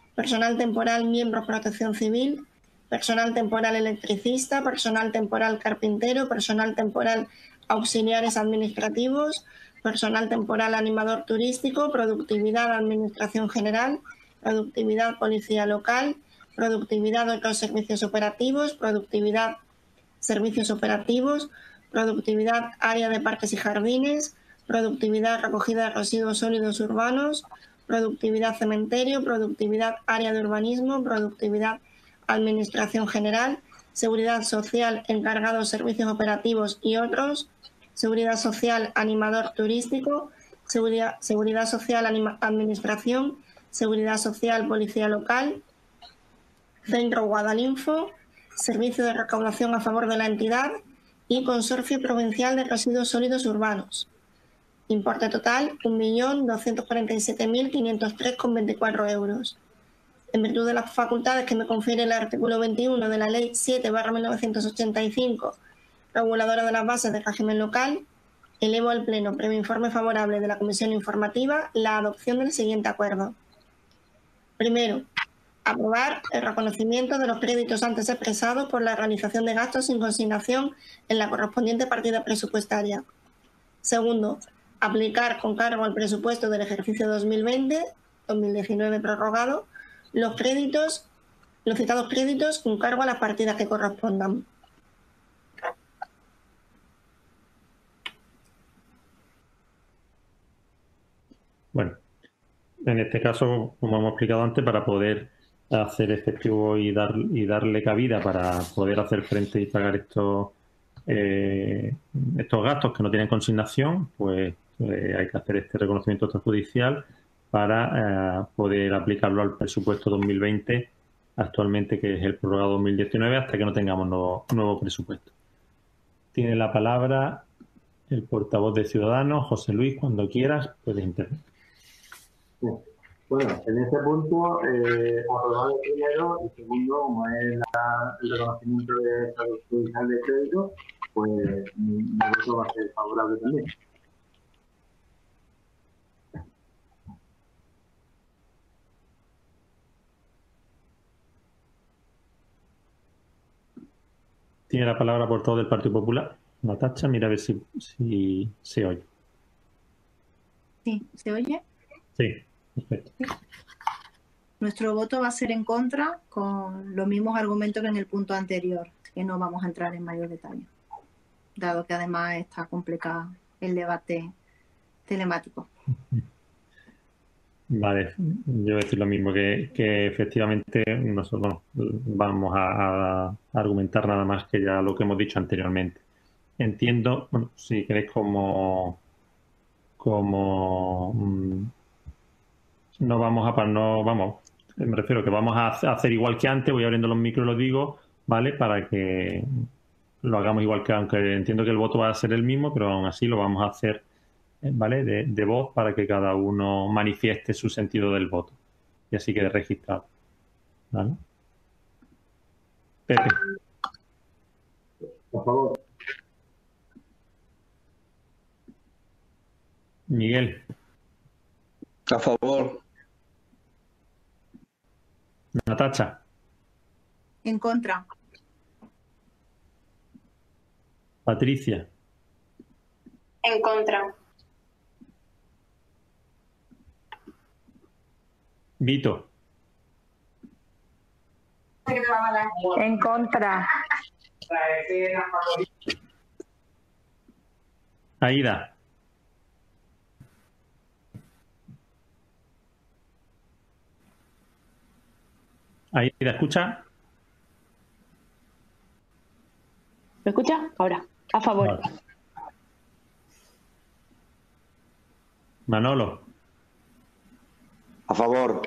personal temporal miembro protección civil, personal temporal electricista, personal temporal carpintero, personal temporal auxiliares administrativos, personal temporal animador turístico, productividad administración general, productividad policía local, productividad otros servicios operativos, productividad servicios operativos, productividad área de parques y jardines, productividad recogida de residuos sólidos urbanos, productividad cementerio, productividad área de urbanismo, productividad administración general, seguridad social encargado de servicios operativos y otros, seguridad social animador turístico, seguridad social administración, seguridad social policía local, Centro Guadalinfo, servicio de recaudación a favor de la entidad y Consorcio Provincial de Residuos Sólidos Urbanos. Importe total 1.247.503,24 euros. En virtud de las facultades que me confiere el artículo 21 de la Ley 7/1985, reguladora de las bases del régimen local, elevo al Pleno, previo informe favorable de la Comisión Informativa, la adopción del siguiente acuerdo. Primero, aprobar el reconocimiento de los créditos antes expresados por la realización de gastos sin consignación en la correspondiente partida presupuestaria. Segundo, aplicar con cargo al presupuesto del ejercicio 2020-2019 prorrogado los citados créditos con cargo a las partidas que correspondan. Bueno, en este caso, como hemos explicado antes, para poder hacer efectivo y darle cabida para poder hacer frente y pagar estos gastos que no tienen consignación, pues hay que hacer este reconocimiento extrajudicial para poder aplicarlo al presupuesto 2020 actualmente, que es el prorrogado 2019, hasta que no tengamos nuevo presupuesto. Tiene la palabra el portavoz de Ciudadanos, José Luis. Cuando quieras puedes intervenir. Bueno, en este punto, aprobar el primero y segundo, como es el reconocimiento de salud judicial de crédito, pues mi voto va a ser favorable también. Tiene la palabra portavoz del Partido Popular, Natacha. Mira a ver si se oye. Sí, ¿se oye? Sí, perfecto. Sí. Nuestro voto va a ser en contra con los mismos argumentos que en el punto anterior, que no vamos a entrar en mayor detalle, dado que además está complicado el debate telemático. Vale, yo voy a decir lo mismo, que efectivamente nosotros vamos a argumentar nada más que ya lo que hemos dicho anteriormente. Entiendo, bueno, si queréis no vamos, me refiero que vamos a hacer igual que antes, voy abriendo los micros y lo digo, ¿vale? Para que lo hagamos igual que, aunque entiendo que el voto va a ser el mismo, pero aún así lo vamos a hacer, ¿vale? De voz, para que cada uno manifieste su sentido del voto y así quede registrado, ¿vale? Pepe. Por favor. Miguel. A favor. Natacha. En contra. Patricia. En contra. Vito. En contra. Aida. Aida, ¿escucha? ¿Me escucha? Ahora. A favor. Vale. Manolo. A favor.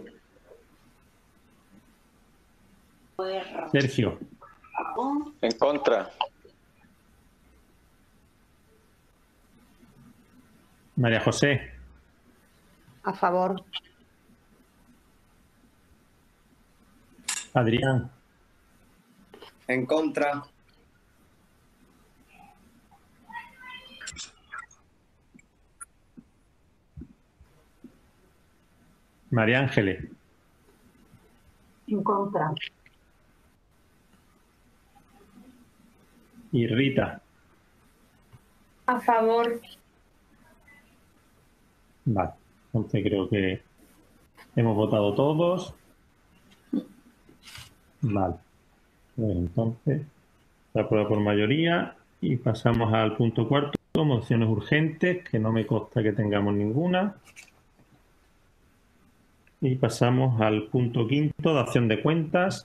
Sergio. En contra. María José. A favor. Adrián. En contra. María Ángeles. En contra. Y Rita. A favor. Vale, entonces creo que hemos votado todos. Vale, pues entonces se aprueba por mayoría y pasamos al punto cuarto, mociones urgentes, que no me consta que tengamos ninguna. Y pasamos al punto quinto, dación de cuentas.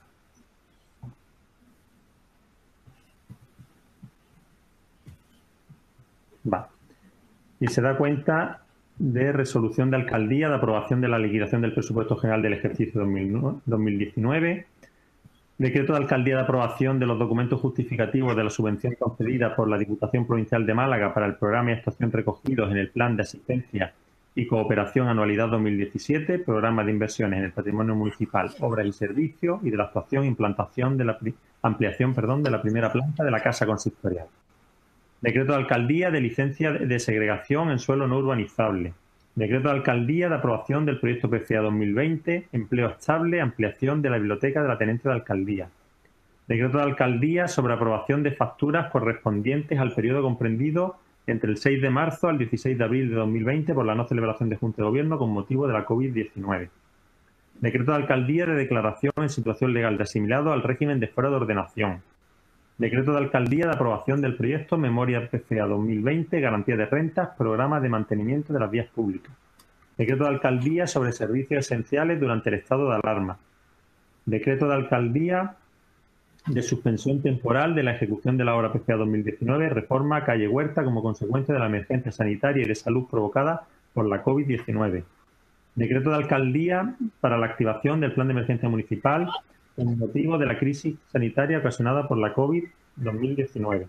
Vale. Y se da cuenta de resolución de alcaldía de aprobación de la liquidación del presupuesto general del ejercicio 2019, decreto de alcaldía de aprobación de los documentos justificativos de la subvención concedida por la Diputación Provincial de Málaga para el programa y actuación recogidos en el Plan de Asistencia y Cooperación Anualidad 2017, programa de inversiones en el patrimonio municipal, obras y servicios, y de la actuación e implantación de la ampliación de la primera planta de la Casa Consistorial. Decreto de alcaldía de licencia de segregación en suelo no urbanizable. Decreto de alcaldía de aprobación del proyecto PCA 2020, empleo estable, ampliación de la biblioteca de la tenencia de alcaldía. Decreto de alcaldía sobre aprobación de facturas correspondientes al periodo comprendido entre el 6 de marzo al 16 de abril de 2020 por la no celebración de Junta de Gobierno con motivo de la COVID-19. Decreto de alcaldía de declaración en situación legal de asimilado al régimen de fuera de ordenación. Decreto de alcaldía de aprobación del proyecto Memoria PCA 2020, garantía de rentas, programa de mantenimiento de las vías públicas. Decreto de alcaldía sobre servicios esenciales durante el estado de alarma. Decreto de alcaldía de suspensión temporal de la ejecución de la obra PCA 2019, reforma calle Huerta como consecuencia de la emergencia sanitaria y de salud provocada por la COVID-19. Decreto de alcaldía para la activación del plan de emergencia municipal con motivo de la crisis sanitaria ocasionada por la COVID-2019.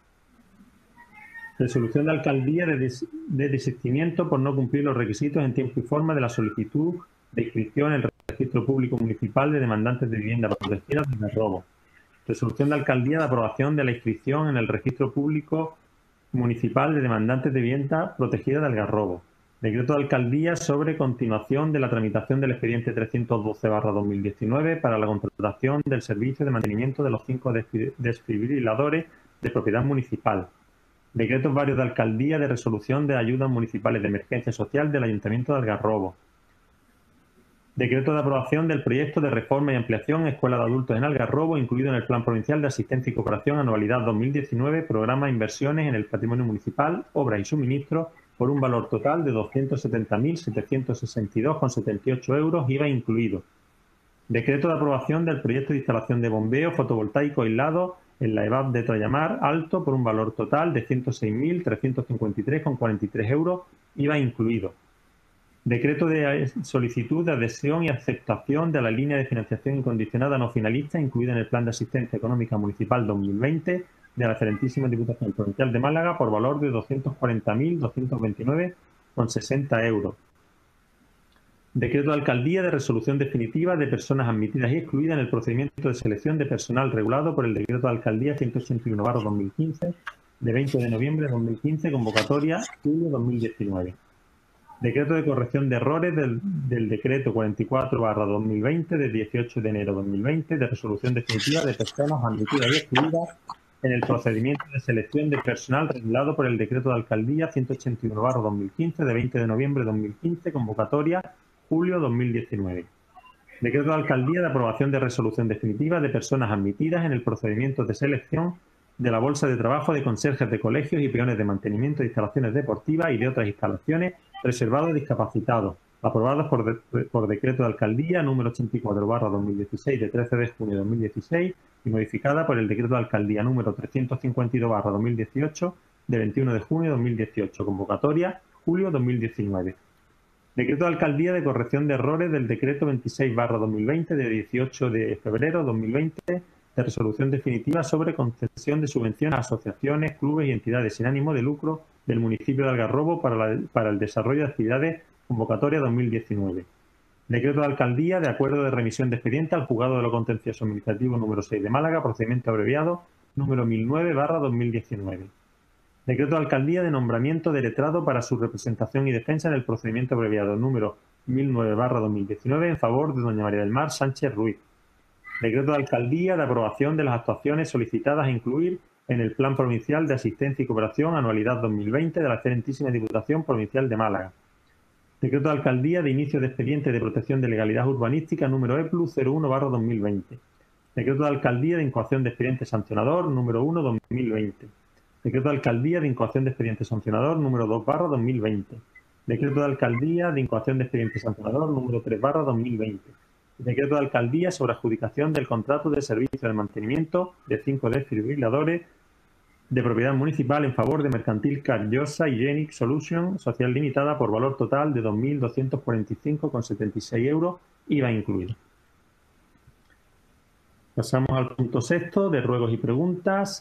Resolución de alcaldía de desistimiento por no cumplir los requisitos en tiempo y forma de la solicitud de inscripción en el registro público municipal de demandantes de vivienda protegida del robo. Resolución de alcaldía de aprobación de la inscripción en el registro público municipal de demandantes de vivienda protegida del garrobo. Decreto de alcaldía sobre continuación de la tramitación del expediente 312/2019 para la contratación del servicio de mantenimiento de los 5 desfibriladores de propiedad municipal. Decretos varios de alcaldía de resolución de ayudas municipales de emergencia social del Ayuntamiento de Algarrobo. Decreto de aprobación del proyecto de reforma y ampliación Escuela de Adultos en Algarrobo, incluido en el Plan Provincial de Asistencia y Cooperación Anualidad 2019, programa Inversiones en el Patrimonio Municipal, Obras y Suministros, por un valor total de 270.762,78 euros, IVA incluido. Decreto de aprobación del proyecto de instalación de bombeo fotovoltaico aislado en la EBAP de Trallamar Alto, por un valor total de 106.353,43 euros, IVA incluido. Decreto de solicitud de adhesión y aceptación de la línea de financiación incondicionada no finalista incluida en el Plan de Asistencia Económica Municipal 2020 de la excelentísima Diputación Provincial de Málaga por valor de 240.229,60 euros. Decreto de alcaldía de resolución definitiva de personas admitidas y excluidas en el procedimiento de selección de personal regulado por el decreto de alcaldía 181/2015 de 20 de noviembre de 2015, convocatoria julio 2019. Decreto de corrección de errores del decreto 44/2020 de 18 de enero de 2020 de resolución definitiva de personas admitidas y excluidas en el procedimiento de selección de personal regulado por el decreto de alcaldía 181/2015 de 20 de noviembre de 2015, convocatoria julio 2019. Decreto de alcaldía de aprobación de resolución definitiva de personas admitidas en el procedimiento de selección de la bolsa de trabajo de conserjes de colegios y peones de mantenimiento de instalaciones deportivas y de otras instalaciones reservados a discapacitados, aprobados por decreto de alcaldía número 84/2016 de 13 de junio de 2016 y modificada por el decreto de alcaldía número 352/2018 de 21 de junio de 2018, convocatoria julio 2019. Decreto de alcaldía de corrección de errores del decreto 26/2020 de 18 de febrero de 2020 de resolución definitiva sobre concesión de subvenciones a asociaciones, clubes y entidades sin ánimo de lucro del municipio de Algarrobo para el desarrollo de actividades, convocatoria 2019. Decreto de alcaldía de acuerdo de remisión de expediente al juzgado de lo contencioso administrativo número 6 de Málaga, procedimiento abreviado número 1009/2019. Decreto de alcaldía de nombramiento de letrado para su representación y defensa en el procedimiento abreviado número 1009/2019 en favor de doña María del Mar Sánchez Ruiz. Decreto de Alcaldía de aprobación de las actuaciones solicitadas a incluir en el Plan Provincial de Asistencia y Cooperación Anualidad 2020 de la excelentísima Diputación Provincial de Málaga. Decreto de Alcaldía de inicio de expediente de protección de legalidad urbanística número EPLU 01/2020. Decreto de Alcaldía de incoación de expediente sancionador número 1/2020. Decreto de Alcaldía de incoación de expediente sancionador número 2/2020. Decreto de Alcaldía de incoación de expediente sancionador número 3/2020. Decreto de Alcaldía sobre adjudicación del contrato de servicio de mantenimiento de 5 desfibriladores de propiedad municipal en favor de Mercantil Car Josa Hygienic Solution Social Limitada por valor total de 2.245,76 euros, IVA incluido. Pasamos al punto sexto de ruegos y preguntas.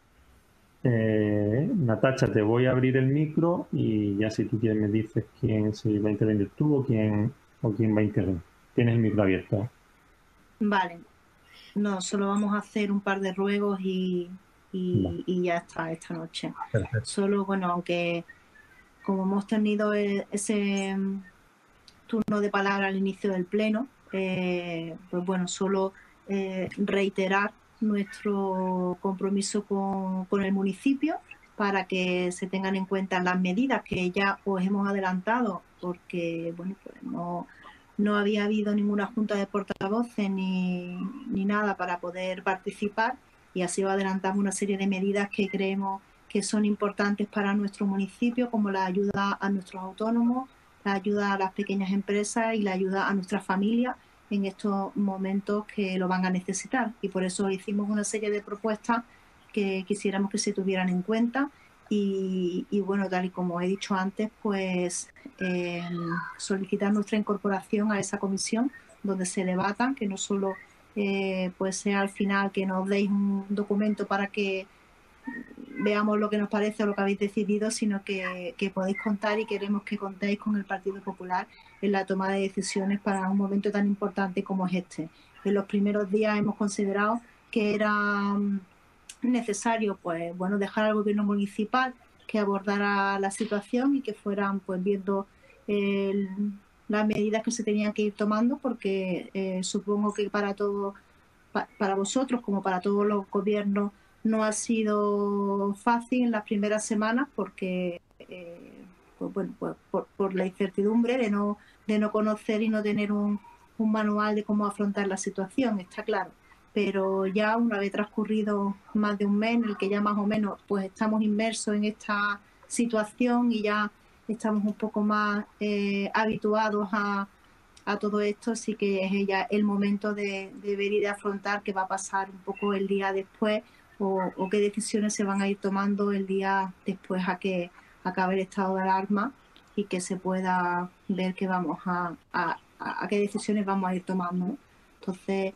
Natacha, te voy a abrir el micro y ya si tú quieres me dices quién, si va a intervenir tú o quién va a intervenir. Tienes el micro abierto. Vale. No, solo vamos a hacer un par de ruegos y ya está esta noche. Perfecto. Solo, bueno, aunque como hemos tenido ese turno de palabra al inicio del pleno, pues bueno, solo reiterar nuestro compromiso con el municipio para que se tengan en cuenta las medidas que ya os hemos adelantado, porque bueno, pues no había habido ninguna junta de portavoces ni nada para poder participar, y así os adelantamos una serie de medidas que creemos que son importantes para nuestro municipio, como la ayuda a nuestros autónomos, la ayuda a las pequeñas empresas y la ayuda a nuestras familias en estos momentos que lo van a necesitar. Y por eso hicimos una serie de propuestas que quisiéramos que se tuvieran en cuenta. Y bueno, tal y como he dicho antes, pues solicitar nuestra incorporación a esa comisión donde se debatan, que no solo pues sea al final que nos deis un documento para que veamos lo que nos parece o lo que habéis decidido, sino que podéis contar, y queremos que contéis con el Partido Popular en la toma de decisiones para un momento tan importante como es este. En los primeros días hemos considerado que era necesario, pues bueno, dejar al gobierno municipal que abordara la situación y que fueran pues viendo las medidas que se tenían que ir tomando, porque supongo que para vosotros como para todos los gobiernos no ha sido fácil en las primeras semanas, porque pues bueno, pues por la incertidumbre de no conocer y no tener un manual de cómo afrontar la situación, está claro. Pero ya una vez transcurrido más de un mes en el que ya más o menos pues estamos inmersos en esta situación y ya estamos un poco más habituados a todo esto, sí que es ya el momento de ver y de afrontar qué va a pasar un poco el día después, o qué decisiones se van a ir tomando el día después a que acabe el estado de alarma, y que se pueda ver que vamos a qué decisiones vamos a ir tomando, ¿no? Entonces,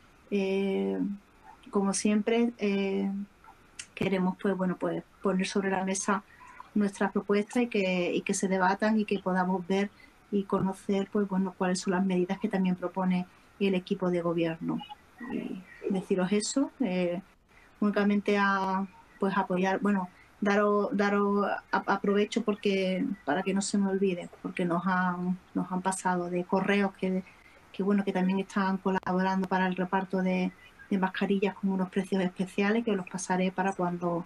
como siempre, queremos pues bueno, pues poner sobre la mesa nuestras propuestas y que se debatan y que podamos ver y conocer pues bueno, cuáles son las medidas que también propone el equipo de gobierno. Y deciros eso, únicamente pues apoyar, bueno, daros aprovecho porque para que no se me olvide, porque nos han pasado de correos que bueno, que también están colaborando para el reparto de mascarillas con unos precios especiales, que os los pasaré para cuando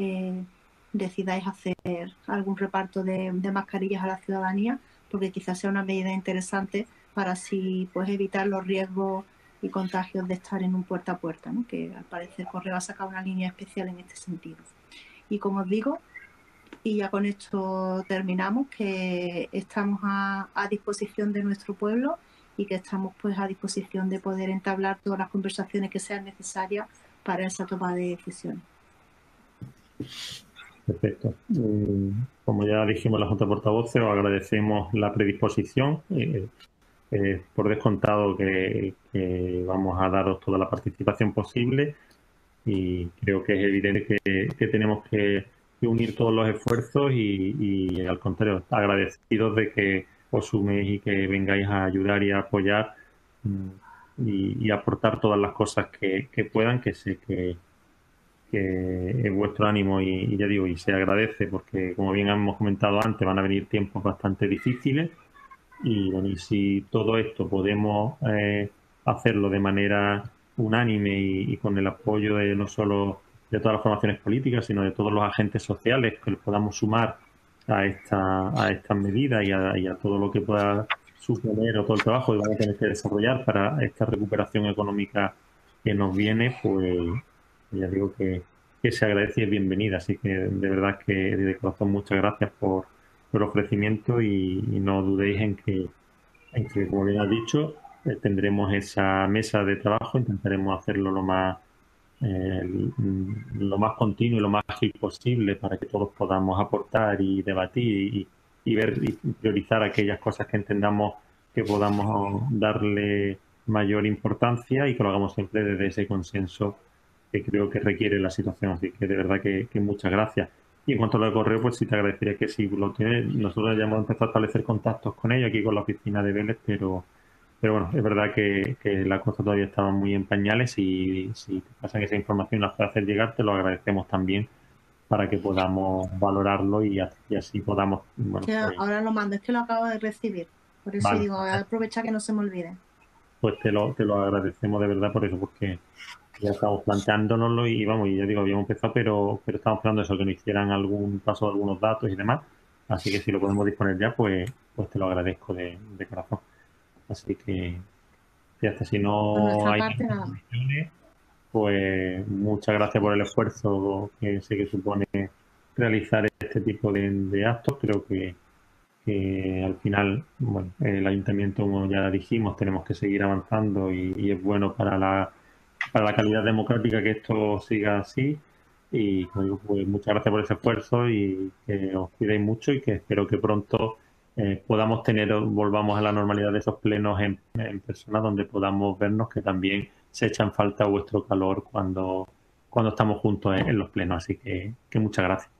decidáis hacer algún reparto de mascarillas a la ciudadanía, porque quizás sea una medida interesante para así pues evitar los riesgos y contagios de estar en un puerta a puerta, ¿no? Que al parecer Correo ha sacado una línea especial en este sentido. Y como os digo, y ya con esto terminamos, que estamos a disposición de nuestro pueblo y que estamos pues a disposición de poder entablar todas las conversaciones que sean necesarias para esa toma de decisiones. Perfecto. Como ya dijimos las otras portavoces, os agradecemos la predisposición. Por descontado que vamos a daros toda la participación posible, y creo que es evidente que tenemos que unir todos los esfuerzos y al contrario, agradecidos de que os suméis y que vengáis a ayudar y a apoyar y aportar todas las cosas que puedan, que sé que es vuestro ánimo y ya digo, y se agradece porque, como bien hemos comentado antes, van a venir tiempos bastante difíciles, y bueno, y si todo esto podemos hacerlo de manera unánime y con el apoyo de no solo de todas las formaciones políticas, sino de todos los agentes sociales que les podamos sumar a estas medidas y a todo lo que pueda suponer o todo el trabajo que vamos a tener que desarrollar para esta recuperación económica que nos viene, pues ya digo que se agradece y es bienvenida. Así que de verdad que de corazón muchas gracias por el ofrecimiento y no dudéis en que, como bien has dicho, tendremos esa mesa de trabajo, intentaremos hacerlo lo más continuo y lo más ágil posible para que todos podamos aportar y debatir y ver y priorizar aquellas cosas que entendamos que podamos darle mayor importancia y que lo hagamos siempre desde ese consenso que creo que requiere la situación. Así que de verdad que muchas gracias. Y en cuanto a lo de correo, pues sí te agradecería que si lo tienes, nosotros ya hemos empezado a establecer contactos con ellos aquí con la oficina de Vélez, pero bueno, es verdad que la cosa todavía estaba muy en pañales y si te pasan esa información y nos puede hacer llegar, te lo agradecemos también para que podamos valorarlo y así podamos... Bueno, pues, ahora lo mando, es que lo acabo de recibir. Por eso vale. digo, voy a aprovechar que no se me olvide. Pues te lo agradecemos de verdad por eso, porque ya estamos planteándonoslo y vamos, y ya digo, habíamos empezado, pero estamos esperando eso, que nos hicieran algún paso de algunos datos y demás. Así que si lo podemos disponer ya, pues te lo agradezco de corazón. Así que hasta si no hay condiciones, pues muchas gracias por el esfuerzo que sé que supone realizar este tipo de actos. Creo que al final, bueno, el ayuntamiento, como ya dijimos, tenemos que seguir avanzando y es bueno para la calidad democrática que esto siga así. Y como digo, pues muchas gracias por ese esfuerzo y que os cuidéis mucho y que espero que pronto podamos volvamos a la normalidad de esos plenos en persona donde podamos vernos, que también se echa en falta vuestro calor cuando estamos juntos en los plenos. Así que muchas gracias.